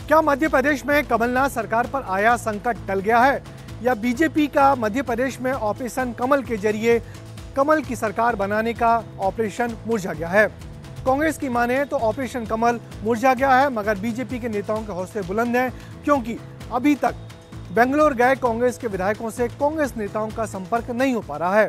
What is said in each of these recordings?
क्या मध्य प्रदेश में कमलनाथ सरकार पर आया संकट टल गया है या बीजेपी का मध्य प्रदेश में ऑपरेशन कमल के जरिए कमल की सरकार बनाने का ऑपरेशन मुरझा गया है? कांग्रेस की माने तो ऑपरेशन कमल मुरझा गया है, मगर बीजेपी के नेताओं के हौसले बुलंद हैं, क्योंकि अभी तक बेंगलोर गए कांग्रेस के विधायकों से कांग्रेस नेताओं का संपर्क नहीं हो पा रहा है।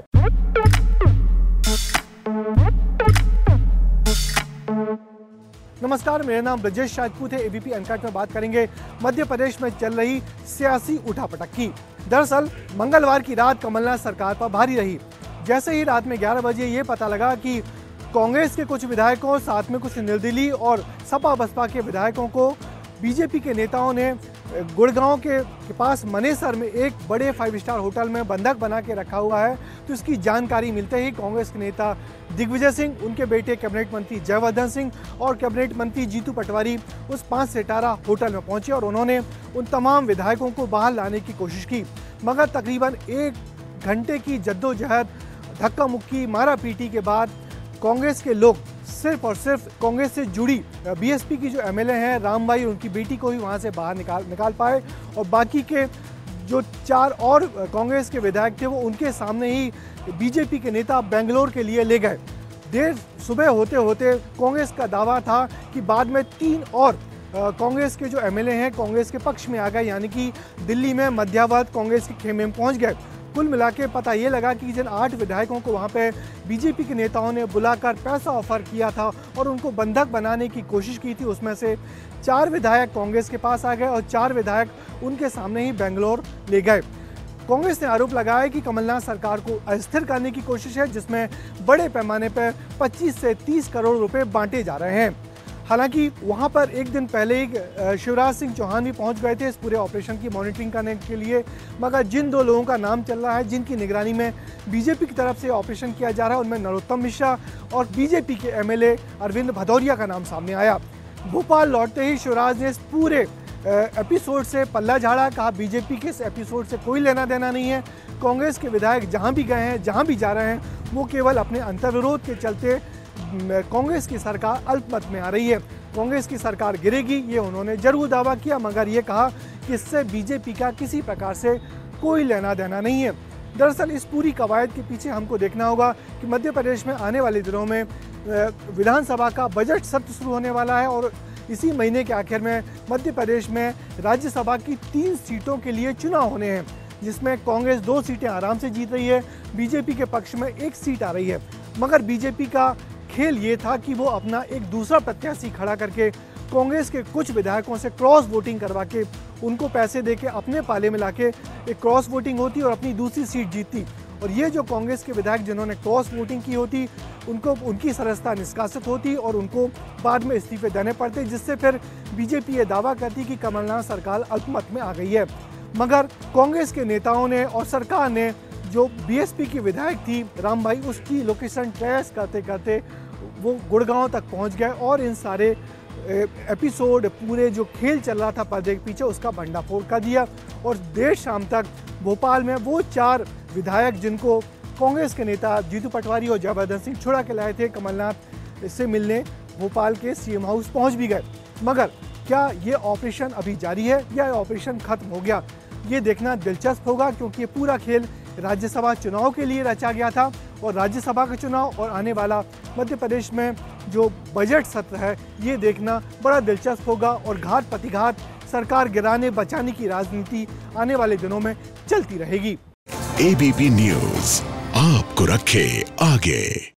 नमस्कार, मेरा नाम ब्रजेश राजपूत है। एबीपी अनकट में बात करेंगे मध्य प्रदेश में चल रही सियासी उठापटक की। दरअसल मंगलवार की रात कमलनाथ सरकार पर भारी रही। जैसे ही रात में 11 बजे ये पता लगा कि कांग्रेस के कुछ विधायकों, साथ में कुछ निर्दलीय और सपा बसपा के विधायकों को बीजेपी के नेताओं ने गुड़गांव के पास मनेसर में एक बड़े 5 स्टार होटल में बंधक बना के रखा हुआ है, तो इसकी जानकारी मिलते ही कांग्रेस के नेता दिग्विजय सिंह, उनके बेटे कैबिनेट मंत्री जयवर्धन सिंह और कैबिनेट मंत्री जीतू पटवारी उस 5 सितारा होटल में पहुंचे और उन्होंने उन तमाम विधायकों को बाहर लाने की कोशिश की। मगर तकरीबन 1 घंटे की जद्दोजहद, धक्का मुक्की, मारा पीटी के बाद कांग्रेस के लोग सिर्फ और सिर्फ कांग्रेस से जुड़ी बीएसपी की जो एमएलए हैं रामबाई, उनकी बेटी को ही वहां से बाहर निकाल पाए और बाकी के जो 4 और कांग्रेस के विधायक थे वो उनके सामने ही बीजेपी के नेता बेंगलोर के लिए ले गए। देर सुबह होते होते कांग्रेस का दावा था कि बाद में 3 और कांग्रेस के जो एमएलए हैं कांग्रेस के पक्ष में आ गए, यानी कि दिल्ली में मध्यावत कांग्रेस के खेमे में पहुंच गए। कुल मिला के पता ये लगा कि जिन 8 विधायकों को वहाँ पे बीजेपी के नेताओं ने बुलाकर पैसा ऑफर किया था और उनको बंधक बनाने की कोशिश की थी, उसमें से 4 विधायक कांग्रेस के पास आ गए और 4 विधायक उनके सामने ही बेंगलोर ले गए। कांग्रेस ने आरोप लगाया कि कमलनाथ सरकार को अस्थिर करने की कोशिश है, जिसमें बड़े पैमाने पर 25 से 30 करोड़ रुपए बांटे जा रहे हैं। हालांकि वहां पर एक दिन पहले ही शिवराज सिंह चौहान भी पहुंच गए थे इस पूरे ऑपरेशन की मॉनिटरिंग करने के लिए, मगर जिन 2 लोगों का नाम चल रहा है जिनकी निगरानी में बीजेपी की तरफ से ऑपरेशन किया जा रहा है, उनमें नरोत्तम मिश्रा और बीजेपी के एमएलए अरविंद भदौरिया का नाम सामने आया। भोपाल लौटते ही शिवराज ने इस पूरे एपिसोड से पल्ला झाड़ा, कहा बीजेपी के इस एपिसोड से कोई लेना देना नहीं है। कांग्रेस के विधायक जहाँ भी गए हैं, जहाँ भी जा रहे हैं, वो केवल अपने अंतर्विरोध के चलते कांग्रेस की सरकार अल्पमत में आ रही है। कांग्रेस की सरकार गिरेगी ये उन्होंने जरूर दावा किया, मगर ये कहा कि इससे बीजेपी का किसी प्रकार से कोई लेना देना नहीं है। दरअसल इस पूरी कवायद के पीछे हमको देखना होगा कि मध्य प्रदेश में आने वाले दिनों में विधानसभा का बजट सत्र शुरू होने वाला है और इसी महीने के आखिर में मध्य प्रदेश में राज्यसभा की 3 सीटों के लिए चुनाव होने हैं, जिसमें कांग्रेस 2 सीटें आराम से जीत रही है, बीजेपी के पक्ष में 1 सीट आ रही है। मगर बीजेपी का खेल ये था कि वो अपना एक दूसरा प्रत्याशी खड़ा करके कांग्रेस के कुछ विधायकों से क्रॉस वोटिंग करवा के उनको पैसे देके अपने पाले में लाके एक क्रॉस वोटिंग होती और अपनी दूसरी सीट जीतती। और ये जो कांग्रेस के विधायक जिन्होंने क्रॉस वोटिंग की होती, उनको उनकी सदस्यता निष्कासित होती और उनको बाद में इस्तीफे देने पड़ते, जिससे फिर बीजेपी ये दावा करती कि कमलनाथ सरकार अल्पमत में आ गई है। मगर कांग्रेस के नेताओं ने और सरकार ने जो बीएसपी की विधायक थी रामबाई, उसकी लोकेशन ट्रेस करते करते वो गुड़गांव तक पहुंच गए और इन सारे एपिसोड, पूरे जो खेल चल रहा था पर्दे के पीछे, उसका भंडाफोड़ कर दिया। और देर शाम तक भोपाल में वो 4 विधायक जिनको कांग्रेस के नेता जीतू पटवारी और जयवर्धन सिंह छुड़ा के लाए थे कमलनाथ से मिलने, भोपाल के सीएम हाउस पहुंच भी गए। मगर क्या ये ऑपरेशन अभी जारी है या ऑपरेशन खत्म हो गया, ये देखना दिलचस्प होगा, क्योंकि ये पूरा खेल राज्यसभा चुनाव के लिए रचा गया था और राज्यसभा का चुनाव और आने वाला मध्य प्रदेश में जो बजट सत्र है ये देखना बड़ा दिलचस्प होगा और घात प्रतिघात, सरकार गिराने बचाने की राजनीति आने वाले दिनों में चलती रहेगी। एबीपी न्यूज़ आपको रखे आगे।